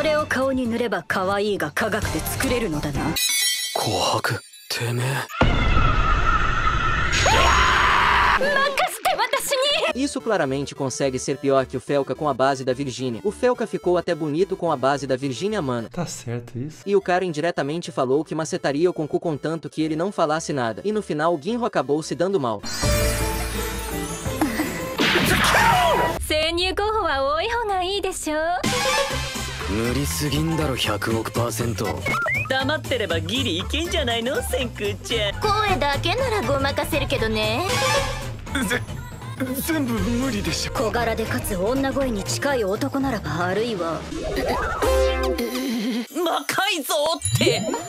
れを顔に塗れば可愛いが科学で作れるのだな。 琥珀、てめえ。 Isso claramente consegue ser pior que o Felca com a base da Virgínia. O Felca ficou até bonito com a base da Virgínia, mano. Tá certo isso? E o cara indiretamente falou que macetaria o Concu contanto que ele não falasse nada. E no final o Ginro acabou se dando mal. 潜入候補は多い方がいいでしょ。 無理すぎんだろ100億%。 黙ってればギリいけんじゃないの千空ちゃん。 声だけならごまかせるけどね。 全部無理でしょ。 小柄でかつ女声に近い男ならば、あるいは魔改造って